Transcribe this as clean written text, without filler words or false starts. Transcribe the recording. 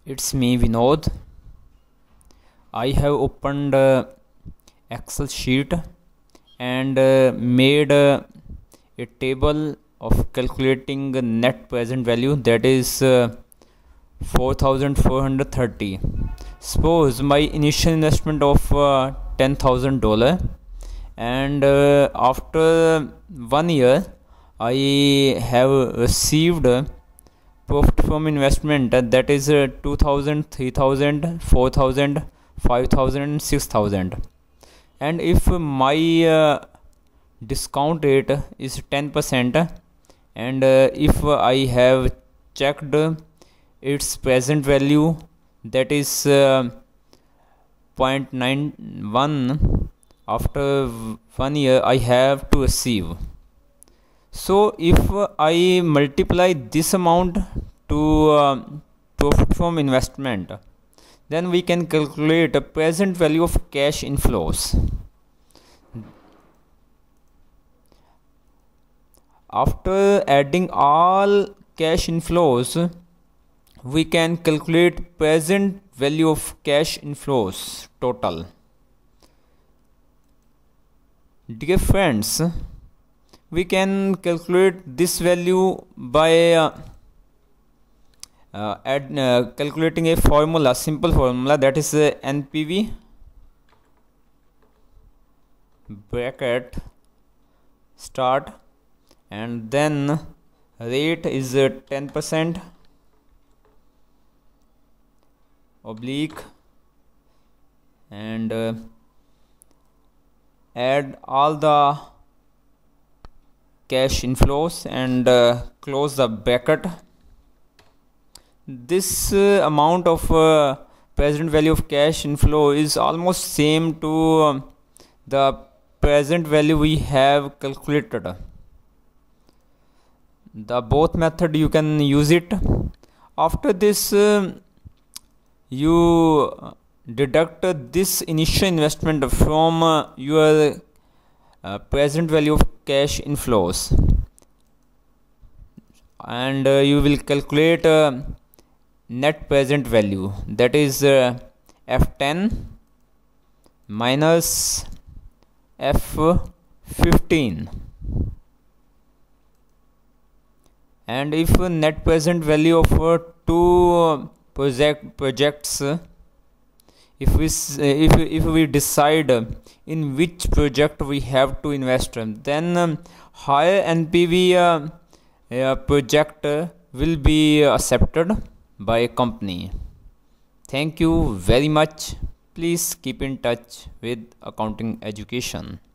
It's me, Vinod. I have opened Excel sheet and made a table of calculating net present value, that is 4,430. Suppose my initial investment of $10,000, and after 1 year I have received profit from investment, that is 2,000, 3,000, 4,000, 5,000 and 6,000. And if my discount rate is 10%, and if I have checked its present value, that is 0.91, after 1 year I have to receive. So if I multiply this amount to profit from investment, then we can calculate a present value of cash inflows. After adding all cash inflows, we can calculate present value of cash inflows total. Dear friends, we can calculate this value by calculating a formula, simple formula, that is NPV bracket start, and then rate is 10% oblique, and add all the cash inflows and close the bracket. This amount of present value of cash inflow is almost same to the present value we have calculated. The both method you can use it. After this you deduct this initial investment from your present value of cash inflows, and you will calculate net present value, that is F10 minus F15. And if net present value of two projects, if we decide in which project we have to invest, then higher NPV project will be accepted by a company. Thank you very much. Please keep in touch with accounting education.